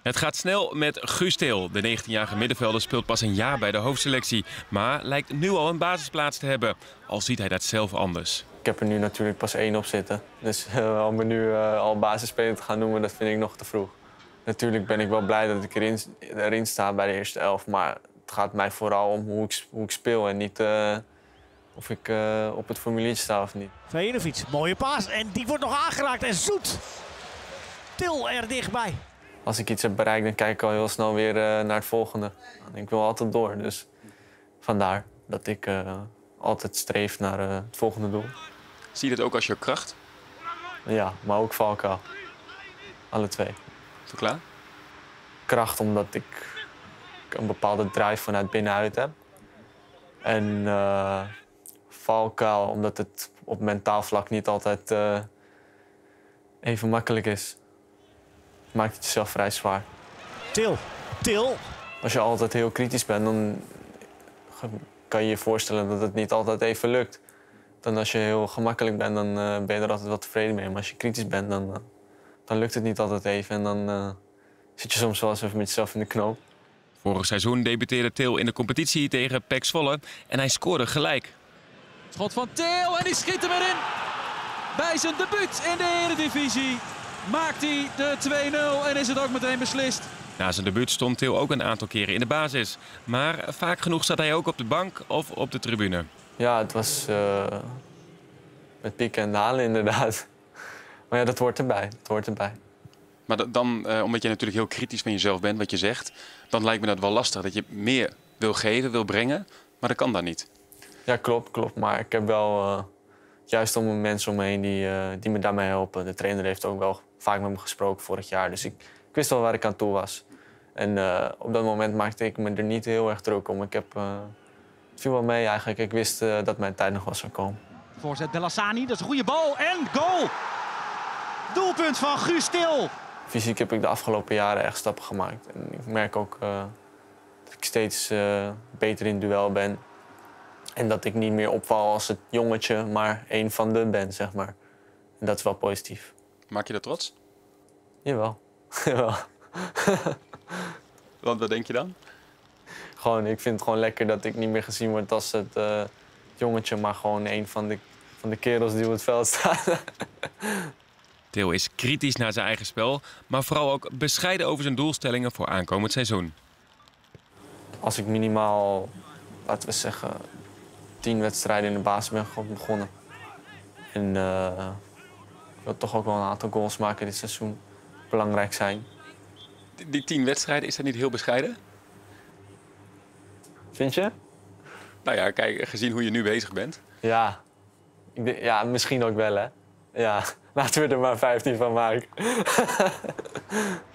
Het gaat snel met Guus Til. De 19-jarige middenvelder speelt pas een jaar bij de hoofdselectie. Maar lijkt nu al een basisplaats te hebben. Al ziet hij dat zelf anders. Ik heb er nu natuurlijk pas 1 op zitten. Dus om me nu al basisspeler te gaan noemen, dat vind ik nog te vroeg. Natuurlijk ben ik wel blij dat ik erin sta bij de eerste 11. Maar het gaat mij vooral om hoe ik speel en niet of ik op het formuliertje sta of niet. Vejanovic, mooie paas en die wordt nog aangeraakt en Zoet. Til er dichtbij. Als ik iets heb bereikt, dan kijk ik al heel snel weer naar het volgende. Ik wil altijd door, dus vandaar dat ik altijd streef naar het volgende doel. Zie je dat ook als je kracht? Ja, maar ook valkuil. Alle twee. Verklaar? Kracht omdat ik een bepaalde drive vanuit binnenuit heb. En valkuil omdat het op mentaal vlak niet altijd even makkelijk is. Maakt het jezelf vrij zwaar. Til. Als je altijd heel kritisch bent, dan kan je je voorstellen dat het niet altijd even lukt. Dan als je heel gemakkelijk bent, dan ben je er altijd wel tevreden mee. Maar als je kritisch bent, dan lukt het niet altijd even. En dan zit je soms wel eens even met jezelf in de knoop. Vorig seizoen debuteerde Til in de competitie tegen PEC Zwolle en hij scoorde gelijk. Schot van Til en die schiet hem erin. Bij zijn debuut in de Eredivisie maakt hij de 2-0 en is het ook meteen beslist. Na zijn debuut stond Til ook een aantal keren in de basis. Maar vaak genoeg zat hij ook op de bank of op de tribune. Ja, het was met pieken en dalen inderdaad. Maar ja, dat hoort erbij. Dat hoort erbij. Maar dan, omdat je natuurlijk heel kritisch van jezelf bent, wat je zegt, dan lijkt me dat wel lastig. Dat je meer wil geven, wil brengen, maar dat kan dan niet. Ja, klopt. Maar ik heb wel juist om mensen om me heen die me daarmee helpen. De trainer heeft ook wel vaak met me gesproken vorig jaar. Dus ik wist wel waar ik aan toe was. En op dat moment maakte ik me er niet heel erg druk om. Het viel wel mee eigenlijk. Ik wist dat mijn tijd nog wel zou komen. Voorzet Bellassani, dat is een goede bal en goal! Doelpunt van Guus Til. Fysiek heb ik de afgelopen jaren echt stappen gemaakt. En ik merk ook dat ik steeds beter in duel ben. En dat ik niet meer opval als het jongetje, maar één van de ben, zeg maar. En dat is wel positief. Maak je dat trots? Jawel. Jawel. Want wat denk je dan? Ik vind het gewoon lekker dat ik niet meer gezien word als het jongetje, maar gewoon een van de kerels die op het veld staan. Til is kritisch naar zijn eigen spel, maar vooral ook bescheiden over zijn doelstellingen voor aankomend seizoen. Als ik minimaal, laten we zeggen, 10 wedstrijden in de basis ben begonnen. En ik wil toch ook wel een aantal goals maken dit seizoen. Belangrijk zijn. Die 10 wedstrijden, is dat niet heel bescheiden? Vind je? Nou ja, kijk, gezien hoe je nu bezig bent. Ja. Ja, misschien ook wel, hè. Ja, laten we er maar 15 van maken.